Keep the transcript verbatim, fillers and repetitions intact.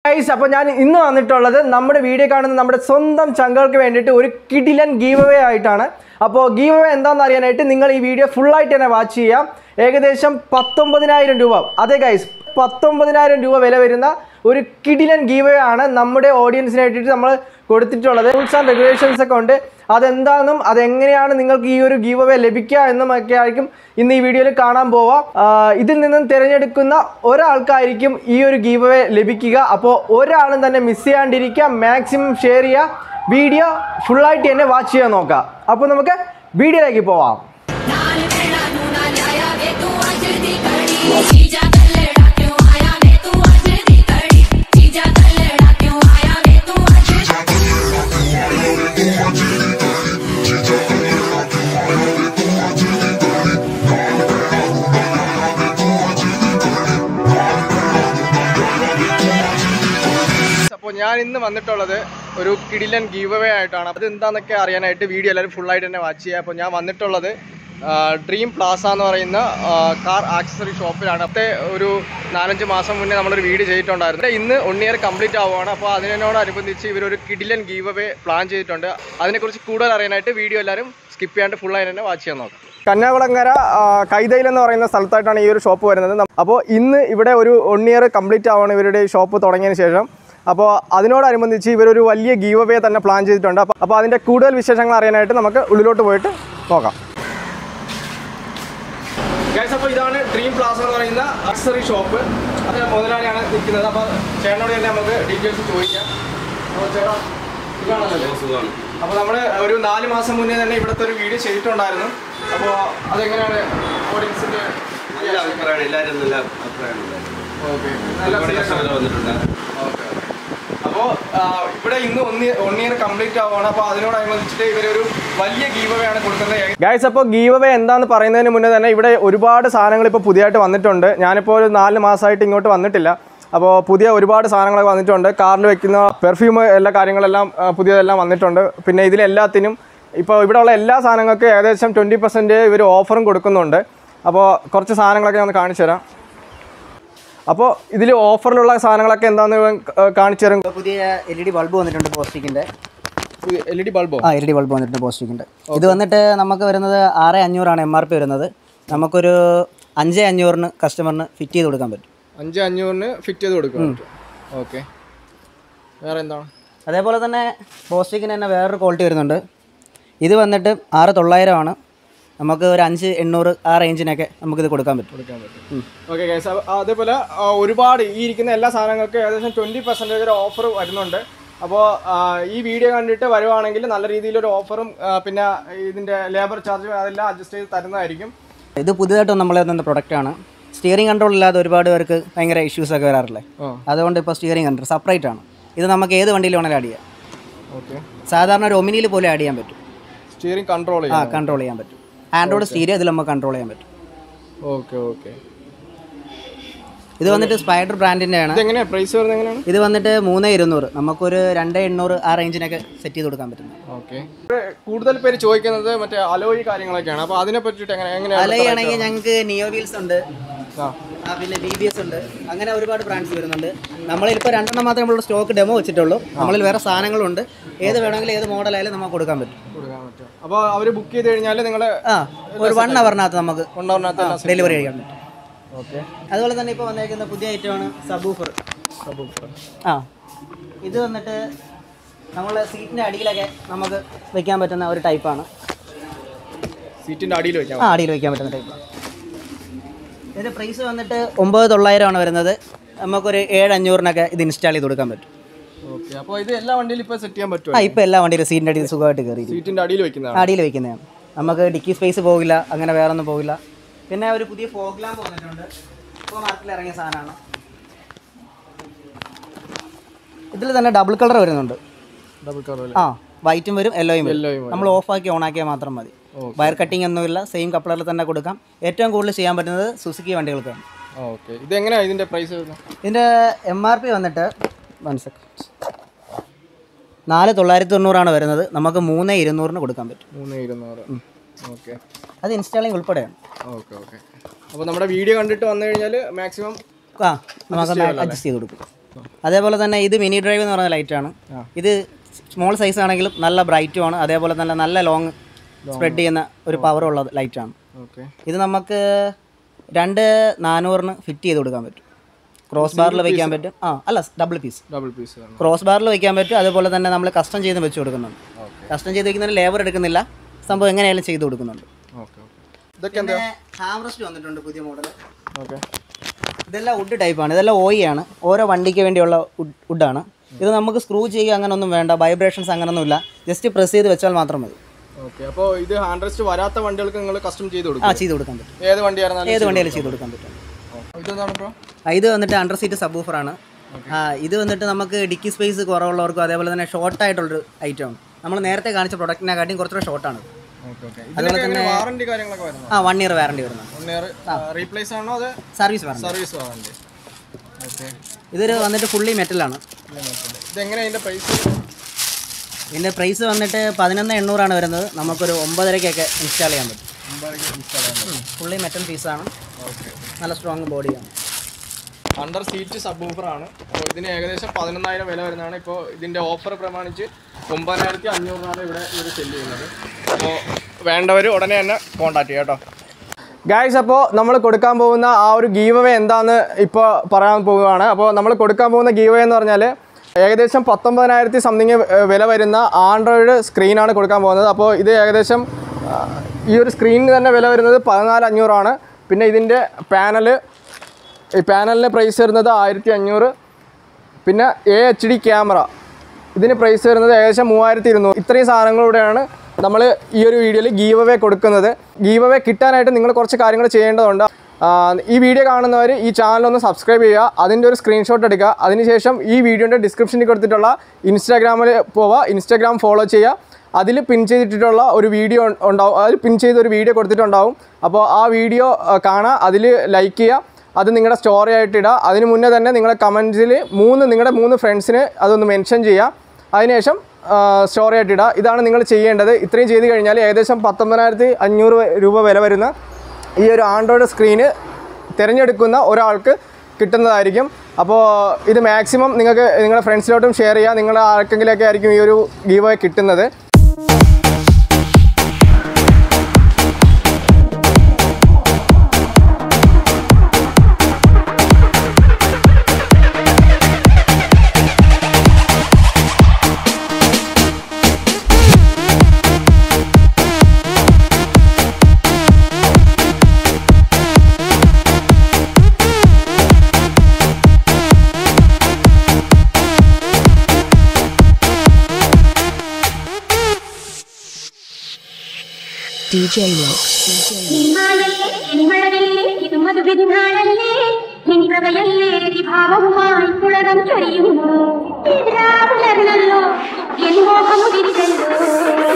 Guys, അപ്പോൾ ഞാൻ ഇന്ന് വന്നിട്ടുള്ളത് നമ്മുടെ വീഡിയോ കാണുന്ന നമ്മുടെ സ്വന്തം ചങ്കൾക്ക് വേണ്ടിയിട്ട് ഒരു കിടിലൻ ഗീവ് അവേ ആയിട്ടാണ്. അപ്പോൾ ഗീവ് അവേ എന്താണെന്ന് അറിയാനായിട്ട് നിങ്ങൾ ഈ വീഡിയോ ഫുള്ളായിട്ട് തന്നെ വാച്ച് ചെയ്യാം. ഏകദേശം പത്തൊമ്പതിനായിരം രൂപ, അതെ ഗൈസ്, പത്തൊമ്പതിനായിരം രൂപ വില വരുന്ന ഒരു കിടിലൻ ഗീവ് അവേ ആണ് നമ്മുടെ ഓഡിയൻസിന് വേണ്ടിയിട്ട് നമ്മൾ കൊടുത്തിട്ടുള്ളത്. റൂൾസ് ആൻഡ് റെഗുലേഷൻസ് ഒക്കെ ഉണ്ട്. അതെന്താണെന്നും അതെങ്ങനെയാണ് നിങ്ങൾക്ക് ഈ ഒരു ഗീവ് അവേ ലഭിക്കുക എന്നും ഒക്കെ ആയിരിക്കും ഇന്ന് ഈ വീഡിയോയിൽ കാണാൻ പോവാം. ഇതിൽ നിന്നും തിരഞ്ഞെടുക്കുന്ന ഒരാൾക്കായിരിക്കും ഈ ഒരു ഗീവ് അവേ ലഭിക്കുക. അപ്പോൾ ഒരാളും തന്നെ മിസ് ചെയ്യാണ്ടിരിക്കുക, മാക്സിമം ഷെയർ ചെയ്യുക, വീഡിയോ ഫുള്ളായിട്ട് തന്നെ വാച്ച് ചെയ്യാൻ നോക്കുക. അപ്പോൾ നമുക്ക് വീഡിയോയിലേക്ക് പോവാം. അപ്പോൾ ഞാൻ ഇന്ന് വന്നിട്ടുള്ളത് ഒരു കിടിലൻ ഗീവ് അവേ ആയിട്ടാണ്. അത് എന്താണെന്നൊക്കെ അറിയാനായിട്ട് വീഡിയോ എല്ലാവരും ഫുള്ളായിട്ട് തന്നെ വാച്ച് ചെയ്യുക. അപ്പോൾ ഞാൻ വന്നിട്ടുള്ളത് ഡ്രീം പ്ലാസ എന്ന് പറയുന്ന കാർ ആക്സസറി ഷോപ്പിലാണ്. അത്തെ ഒരു നാലഞ്ച് മാസം മുന്നേ നമ്മളൊരു വീഡിയോ ചെയ്തിട്ടുണ്ടായിരുന്നു. ഇന്ന് വൺ ഇയർ കംപ്ലീറ്റ് ആവുകയാണ്. അപ്പോൾ അതിനോടനുബന്ധിച്ച് ഇവരൊരു കിടിലൻ ഗീവ് അവേ പ്ലാൻ ചെയ്തിട്ടുണ്ട്. അതിനെക്കുറിച്ച് കൂടുതൽ അറിയാനായിട്ട് വീഡിയോ എല്ലാവരും സ്കിപ്പ് ചെയ്യാണ്ട് ഫുള്ളായിട്ട് തന്നെ വാച്ച് ചെയ്യാൻ നോക്കാം. കന്യാകുളങ്ങര കൈതയിൽ എന്ന് പറയുന്ന സ്ഥലത്തായിട്ടാണ് ഈ ഒരു ഷോപ്പ് വരുന്നത്. അപ്പോൾ ഇന്ന് ഇവിടെ ഒരു വൺ ഇയർ കംപ്ലീറ്റ് ആവുകയാണ് ഇവരുടെ ഷോപ്പ് തുടങ്ങിയതിന് ശേഷം. അപ്പോൾ അതിനോടനുബന്ധിച്ച് ഇവരൊരു വലിയ ഗീവ് അവേ തന്നെ പ്ലാൻ ചെയ്തിട്ടുണ്ട്. അപ്പോൾ അപ്പോൾ അതിൻ്റെ കൂടുതൽ വിശേഷങ്ങൾ അറിയാനായിട്ട് നമുക്ക് ഉള്ളിലോട്ട് പോയിട്ട് നോക്കാം. ഗൈസ്, അപ്പോൾ ഇതാണ് ഡ്രീം പ്ലാസ എന്ന് പറയുന്ന ആക്സസറി ഷോപ്പ്. അത് മുതലാളിയാണ് നിൽക്കുന്നത്. അപ്പോൾ ചേട്ടനോട് തന്നെ നമുക്ക് ഡീറ്റെയിൽസ് ചോദിക്കാം. അപ്പോൾ ചേട്ടാ ഇതാണല്ലോ. അപ്പോൾ നമ്മൾ ഒരു നാല് മാസം മുന്നേ തന്നെ ഇവിടുത്തെ ഒരു വീഡിയോ ചെയ്തിട്ടുണ്ടായിരുന്നു. അപ്പോൾ അതെങ്ങനെയാണ് ഓഡിയൻസിൻ്റെ അഭിപ്രായമാണ്? എല്ലാവരും നല്ല അഭിപ്രായമാണ്. ഓക്കെ, നല്ല വന്നിട്ടുണ്ട്. ഓക്കെ, അപ്പോൾ ഇവിടെ ഇന്ന് ഒന്ന് വൺ ഇയർ കംപ്ലീറ്റ് ആവുകയാണ്. അപ്പോൾ അതിനോടനുബന്ധിച്ചിട്ട് ഇവരൊരു വലിയ ഗീവ് അവേ ആണ് കൊടുക്കുന്നത്. ഗൈസ്, അപ്പോൾ ഗീവ് അവേ എന്താണെന്ന് പറയുന്നതിന് മുന്നേ തന്നെ ഇവിടെ ഒരുപാട് സാധനങ്ങൾ ഇപ്പോൾ പുതിയതായിട്ട് വന്നിട്ടുണ്ട്. ഞാനിപ്പോൾ ഒരു നാല് മാസമായിട്ട് ഇങ്ങോട്ട് വന്നിട്ടില്ല. അപ്പോൾ പുതിയ ഒരുപാട് സാധനങ്ങളൊക്കെ വന്നിട്ടുണ്ട്. കാറിൽ വെക്കുന്ന പെർഫ്യൂം എല്ലാ കാര്യങ്ങളെല്ലാം പുതിയതെല്ലാം വന്നിട്ടുണ്ട്. പിന്നെ ഇതിലെല്ലാത്തിനും ഇപ്പോൾ ഇവിടെ ഉള്ള എല്ലാ സാധനങ്ങൾക്ക് ഏകദേശം ട്വൻറ്റി പെർസെൻറ്റ് ഇവർ ഓഫറും കൊടുക്കുന്നുണ്ട്. അപ്പോൾ കുറച്ച് സാധനങ്ങളൊക്കെ ഞാൻ കാണിച്ചു തരാം. അപ്പോൾ ഇതിൽ ഓഫറിലുള്ള സാധനങ്ങളൊക്കെ എന്താണെന്ന് കാണിച്ചു തരാം. പുതിയ എൽ ഇ ഡി ബൾബ് വന്നിട്ടുണ്ട് പോസ്റ്റിക്കിൻ്റെ. എൽ ഇ ഡി ബൾബോ? ആ, എൽ ഇ ഡി ബൾബ് വന്നിട്ടുണ്ട് പോസ്റ്റിക്കിൻ്റെ. ഇത് വന്നിട്ട് നമുക്ക് വരുന്നത് ആറ് അഞ്ഞൂറാണ് എം ആർ പി വരുന്നത്. നമുക്കൊരു അഞ്ച് അഞ്ഞൂറിന് കസ്റ്റമറിന് ഫിറ്റ് ചെയ്ത് കൊടുക്കാൻ പറ്റും. അഞ്ച് അഞ്ഞൂറിന് ഫിറ്റ് ചെയ്ത് കൊടുക്കാൻ പറ്റും. ഓക്കെ, വേറെ എന്താണ്? അതേപോലെ തന്നെ പോസ്റ്റിക്കിന് തന്നെ വേറൊരു ക്വാളിറ്റി വരുന്നുണ്ട്. ഇത് വന്നിട്ട് ആറ് തൊള്ളായിരമാണ്. നമുക്ക് ഒരു അഞ്ച് എണ്ണൂറ് ആ റേഞ്ചിനൊക്കെ നമുക്കിത് കൊടുക്കാൻ പറ്റും കൊടുക്കാൻ പറ്റും ഓക്കെ ഗൈസ്, അതേപോലെ ഒരുപാട് ഈ ഇരിക്കുന്ന എല്ലാ സാധനങ്ങൾക്കും ഏകദേശം ട്വൻറ്റി പെർസെൻറ്റേജ് ഒരു ഓഫർ വരുന്നുണ്ട്. അപ്പോൾ ഈ വീഡിയോ കണ്ടിട്ട് വരുവാണെങ്കിൽ നല്ല രീതിയിലൊരു ഓഫറും പിന്നെ ഇതിൻ്റെ ലേബർ ചാർജും അതെല്ലാം അഡ്ജസ്റ്റ് ചെയ്ത് തരുന്നതായിരിക്കും. ഇത് പുതിയതായിട്ട് നമ്മൾ തന്ന പ്രൊഡക്റ്റാണ്. സ്റ്റിയറിംഗ് കൺട്രോൾ ഇല്ലാതെ ഒരുപാട് പേർക്ക് ഭയങ്കര ഇഷ്യൂസൊക്കെ വരാറില്ലേ. അതുകൊണ്ട് ഇപ്പോൾ സ്റ്റിയറിംഗ് കൺട്രോൾ സെപ്പറേറ്റ് ആണ്. ഇത് നമുക്ക് ഏത് വണ്ടിയിൽ വേണമെങ്കിലും ആഡ് ചെയ്യാം. ഓക്കെ, സാധാരണ ഒരു ഒമിനിയിൽ പോലും ആഡ് ചെയ്യാൻ പറ്റും. സ്റ്റിയറിംഗ് കൺട്രോൾ ആ കൺട്രോൾ ചെയ്യാൻ പറ്റും. ആൻഡ്രോയിഡ് സ്റ്റീരിയോ ഇതിൽ നമുക്ക് കൺട്രോൾ ചെയ്യാൻ പറ്റും. Okay okay. ഇത് വന്നിട്ട് സ്പൈഡർ ബ്രാൻഡിൻ്റെ ആണ്. എങ്ങനെയാണ് പ്രൈസ് വരുന്നത്? എങ്ങനെയാണ്? ഇത് വന്നിട്ട് മൂന്ന് ഇരുന്നൂറ് നമുക്കൊരു രണ്ട് എണ്ണൂറ് ആ റേഞ്ചിനൊക്കെ സെറ്റ് ചെയ്ത് കൊടുക്കാൻ പറ്റും. ഓക്കെ, കൂടുതൽ പേര് ചോദിക്കുന്നത് മറ്റേ അലോയി കാര്യങ്ങളൊക്കെയാണ്. അപ്പോൾ അതിനെ പറ്റിയിട്ട് എങ്ങനെ എങ്ങനെയാണ്? അലോയി ആണെങ്കിൽ ഞങ്ങൾക്ക് നിയോ വീൽസ് ഉണ്ട്, പിന്നെ ബി ബി എസ് ഉണ്ട്, അങ്ങനെ ഒരുപാട് ബ്രാൻഡ്സ് വരുന്നുണ്ട്. നമ്മളിപ്പോൾ രണ്ടെണ്ണം മാത്രമേ നമ്മൾ സ്റ്റോക്ക് ഡെമോ വെച്ചിട്ടുള്ളൂ. നമ്മളിൽ വേറെ സാധനങ്ങളുണ്ട്. ഏത് വേണമെങ്കിലും ഏത് മോഡലായാലും നമുക്ക് കൊടുക്കാൻ പറ്റും. കൊടുക്കാൻ പറ്റും. അപ്പോൾ അവർ ബുക്ക് ചെയ്ത് കഴിഞ്ഞാൽ നിങ്ങൾ ആ ഒരു വൺ അവറിനകത്ത് നമുക്ക് വൺ അവറിനകത്ത് ഡെലിവറി ചെയ്യാൻ പറ്റും. ഓക്കെ, അതുപോലെ തന്നെ ഇപ്പോൾ വന്നേക്കുന്ന പുതിയ ഐറ്റമാണ് സബൂഫർ. സബൂഫർ ആ ഇത് വന്നിട്ട് നമ്മൾ സീറ്റിൻ്റെ അടിയിലൊക്കെ നമുക്ക് വെക്കാൻ പറ്റുന്ന ഒരു ടൈപ്പാണ്. സീറ്റിൻ്റെ അടിയിൽ വെക്കാം. ആ, അടിയിൽ വെക്കാൻ പറ്റുന്ന ടൈപ്പാണ്. ഇതിൻ്റെ പ്രൈസ് വന്നിട്ട് ഒമ്പത് തൊള്ളായിരമാണ് വരുന്നത്. നമുക്കൊരു ഏഴ് അഞ്ഞൂറിനൊക്കെ ഇത് ഇൻസ്റ്റാൾ ചെയ്ത് കൊടുക്കാൻ പറ്റും. ഓക്കെ, അപ്പോൾ ഇത് എല്ലാ വണ്ടിയിലും ഇപ്പോൾ സെറ്റ് ചെയ്യാൻ പറ്റും. ആ, ഇപ്പോൾ എല്ലാ വണ്ടിയിലും സീറ്റിൻ്റെ അടിയിൽ സുഖമായിട്ട് കയറി സീറ്റിൻ്റെ അടിയിൽ വെക്കുന്നതാണ്. അടിയിൽ വെക്കുന്നതാണ്. നമുക്ക് ഡിക്കി സ്പേസ് പോകില്ല, അങ്ങനെ വേറെ ഒന്നും പോകില്ല. പിന്നെ ഒരു പുതിയ ഫോഗ് ലാമ്പ് വന്നിട്ടുണ്ട്. ഇപ്പോൾ മാർക്കറ്റിൽ ഇറങ്ങിയ സാധനമാണ്. ഇതിൽ തന്നെ ഡബിൾ കളർ വരുന്നുണ്ട്. ഡബിൾ കളർ ആ, വൈറ്റും വരും യെല്ലോയും വരും. നമ്മൾ ഓഫാക്കി ഓണാക്കിയാൽ മാത്രം മതി. വയർ കട്ടിങ് ഒന്നുമില്ല. സെയിം കപ്ലറിൽ തന്നെ കൊടുക്കാം. ഏറ്റവും കൂടുതൽ ചെയ്യാൻ പറ്റുന്നത് സുസുക്കി വണ്ടികൾക്കാണ്. ഓക്കെ, ഇതെങ്ങനെയാണ് ഇതിൻ്റെ പ്രൈസ് വരുന്നത്? ഇതിൻ്റെ എം ആർ പി വന്നിട്ട് വൺ സെക്കൻഡ് നാല് തൊള്ളായിരത്തി തൊണ്ണൂറാണ് വരുന്നത്. നമുക്ക് മൂന്ന് ഇരുന്നൂറിന് കൊടുക്കാൻ പറ്റും. മൂന്ന് ഇരുന്നൂറ് ഓക്കെ, അത് ഇൻസ്റ്റാളിങ് ഉൾപ്പെടെയാണ്. Okay okay. അപ്പോൾ നമ്മുടെ വീഡിയോ കണ്ടിട്ട് വന്നു കഴിഞ്ഞാൽ മാക്സിമം ആ നമുക്ക് അഡ്ജസ്റ്റ് ചെയ്ത് കൊടുക്കും. അതേപോലെ തന്നെ ഇത് മിനി ഡ്രൈവ് എന്ന് പറയുന്ന ലൈറ്റാണ്. ഇത് സ്മോൾ സൈസ് ആണെങ്കിലും നല്ല ബ്രൈറ്റും ആണ്. അതേപോലെ തന്നെ നല്ല ലോങ് സ്പ്രെഡ് ചെയ്യുന്ന ഒരു പവറുള്ള ലൈറ്റാണ്. ഓക്കെ. ഇത് നമുക്ക് രണ്ട് നാനൂറിന് ഫിറ്റ് ചെയ്ത് കൊടുക്കാൻ പറ്റും. ക്രോസ് ബാറിൽ വയ്ക്കാൻ പറ്റും. ആ അല്ല double piece double piece cross ബാറിൽ വയ്ക്കാൻ പറ്റും. അതുപോലെ തന്നെ നമ്മൾ കസ്റ്റം ചെയ്ത് വെച്ച് കൊടുക്കുന്നുണ്ട്. കസ്റ്റം ചെയ്ത് വയ്ക്കുന്നതിന് ലേബർ എടുക്കുന്നില്ല. സംഭവം എങ്ങനെയായാലും ചെയ്ത് കൊടുക്കുന്നുണ്ട്. ഇതൊക്കെ എന്താ? ഹാംറസ്റ്റ് വന്നിട്ടുണ്ട് പുതിയ മോഡൽ. ഓക്കെ. ഇതെല്ലാം വുഡ് ടൈപ്പാണ്. ഇതെല്ലാം ഓയി ആണ്. ഓരോ വണ്ടിക്ക് വേണ്ടിയുള്ള വുഡാണ്. ഇത് നമുക്ക് സ്ക്രൂ ചെയ്യുക അങ്ങനൊന്നും വേണ്ട. വൈബ്രേഷൻസ് അങ്ങനൊന്നുമില്ല. ജസ്റ്റ് പ്രസ് ചെയ്ത് വെച്ചാൽ മാത്രം മതി. ഓക്കെ. അപ്പോൾ ഇത് ഹാൻഡ് റെസ്റ്റ് വരാത്ത വണ്ടികൾക്ക് നിങ്ങൾ കസ്റ്റം ചെയ്ത് കൊടുക്കും? ആ ചെയ്ത് കൊടുക്കാൻ പറ്റും. ഏത് വണ്ടിയായിരുന്നാലും ഏത് വണ്ടിയാലും ചെയ്ത് കൊടുക്കാൻ പറ്റും. ഇതെന്താണ് ബ്രോ? ഇത് വന്നിട്ട് അണ്ടർ സീറ്റ് സബ് വൂഫറാണ്. ആ ഇത് വന്നിട്ട് നമുക്ക് ഡിക്കി സ്പേസ് കുറവുള്ളവർക്കും അതേപോലെ തന്നെ ഷോർട്ട് ആയിട്ടുള്ളൊരു ഐറ്റമാണ്. നമ്മൾ നേരത്തെ കാണിച്ച പ്രൊഡക്റ്റിനെക്കാട്ടിയും കുറച്ചുകൂടെ ഷോർട്ടാണ്. അതുപോലെ തന്നെ വാറണ്ടി കാര്യങ്ങളൊക്കെ വരുന്നത്? ആ വൺ ഇയർ വാറണ്ടി വരുന്നത്. വൺ ഇയർ റീപ്ലേസ് ആണോ അത് service warranty? Service warranty. Okay. ഇതൊരു വന്നിട്ട് ഫുള്ളി മെറ്റലാണ്. ഇതെങ്ങനെ ഇതിൻ്റെ പ്രൈസ്? ഇതിൻ്റെ പ്രൈസ് വന്നിട്ട് പതിനൊന്ന് എണ്ണൂറാണ് വരുന്നത്. നമുക്കൊരു ഒമ്പതരക്കൊക്കെ ഇൻസ്റ്റാൾ ചെയ്യാൻ പറ്റും. ഫുള്ളി മെറ്റൽ പീസാണ്. ഓക്കെ. നല്ല സ്ട്രോങ് ബോഡിയാണ്. അണ്ടർ സീറ്റ് സബ് വൂഫറാണ്. അപ്പോൾ ഇതിന് ഏകദേശം പതിനൊന്നായിരം വില വരുന്നതാണ്. ഇപ്പോൾ ഇതിൻ്റെ ഓഫർ പ്രമാണിച്ച് ഒമ്പതിനായിരത്തി അഞ്ഞൂറിനാണ് ഇവിടെ ഇവർ സെല്ല് ചെയ്യുന്നത്. അപ്പോൾ വേണ്ടവർ ഉടനെ തന്നെ കോൺടാക്ട് ചെയ്യാം കേട്ടോ. ഗായ്സ്, അപ്പോൾ നമ്മൾ കൊടുക്കാൻ പോകുന്ന ആ ഒരു ഗീവ് അവേ എന്താണെന്ന് ഇപ്പോൾ പറയാൻ പോവുകയാണ്. അപ്പോൾ നമ്മൾ കൊടുക്കാൻ പോകുന്ന ഗീവ് അവേ എന്ന് പറഞ്ഞാൽ ഏകദേശം പത്തൊമ്പതിനായിരത്തി സംതിങ് വില വരുന്ന ആൻഡ്രോയിഡ് സ്ക്രീനാണ് കൊടുക്കാൻ പോകുന്നത്. അപ്പോൾ ഇത് ഏകദേശം ഈ ഒരു സ്ക്രീനിന് തന്നെ വില വരുന്നത് പതിനാല് അഞ്ഞൂറാണ്. പിന്നെ ഇതിൻ്റെ പാനൽ ഈ പാനലിൻ്റെ പ്രൈസ് വരുന്നത് ആയിരത്തി അഞ്ഞൂറ്. പിന്നെ എ എച്ച് ഡി ക്യാമറ ഇതിന് പ്രൈസ് വരുന്നത് ഏകദേശം മൂവായിരത്തി ഇരുന്നൂറ്. ഇത്രയും സാധനങ്ങളിലൂടെയാണ് നമ്മൾ ഈ ഒരു വീഡിയോയിൽ ഗീവ് അവേ കൊടുക്കുന്നത്. ഗീവ് അവേ കിട്ടാനായിട്ട് നിങ്ങൾ കുറച്ച് കാര്യങ്ങൾ ചെയ്യേണ്ടതുണ്ട്. ഈ വീഡിയോ കാണുന്നവർ ഈ ചാനലൊന്ന് സബ്സ്ക്രൈബ് ചെയ്യുക, അതിൻ്റെ ഒരു സ്ക്രീൻഷോട്ട് എടുക്കുക. അതിനുശേഷം ഈ വീഡിയോൻ്റെ ഡിസ്ക്രിപ്ഷനിൽ കൊടുത്തിട്ടുള്ള ഇൻസ്റ്റാഗ്രാമിൽ പോവുക, ഇൻസ്റ്റാഗ്രാം ഫോളോ ചെയ്യുക. അതിൽ പിൻ ചെയ്തിട്ടുള്ള ഒരു വീഡിയോ ഉണ്ടാവും, അതിൽ പിൻ ചെയ്തൊരു വീഡിയോ കൊടുത്തിട്ടുണ്ടാവും. അപ്പോൾ ആ വീഡിയോ കാണുക, അതിൽ ലൈക്ക് ചെയ്യുക, അത് നിങ്ങളുടെ സ്റ്റോറി ആയിട്ട് ഇടുക. അതിന് മുന്നേ തന്നെ നിങ്ങളുടെ കമൻസിൽ മൂന്ന് നിങ്ങളുടെ മൂന്ന് ഫ്രണ്ട്സിന് അതൊന്ന് മെൻഷൻ ചെയ്യുക. അതിനുശേഷം സ്റ്റോറി ആയിട്ട് ഇടുക. ഇതാണ് നിങ്ങൾ ചെയ്യേണ്ടത്. ഇത്രയും ചെയ്ത് കഴിഞ്ഞാൽ ഏകദേശം പത്തൊമ്പതിനായിരത്തി അഞ്ഞൂറ് രൂപ വില വരുന്ന ഈ ഒരു ആൻഡ്രോയിഡ് സ്ക്രീന് തിരഞ്ഞെടുക്കുന്ന ഒരാൾക്ക് കിട്ടുന്നതായിരിക്കും. അപ്പോൾ ഇത് മാക്സിമം നിങ്ങൾക്ക് നിങ്ങളുടെ ഫ്രണ്ട്സിലോട്ടും ഷെയർ ചെയ്യുക. നിങ്ങളുടെ ആർക്കെങ്കിലൊക്കെ ആയിരിക്കും ഈ ഒരു ഗീവ് അവേ കിട്ടുന്നത്. D J Lock. ഭാവവുമായി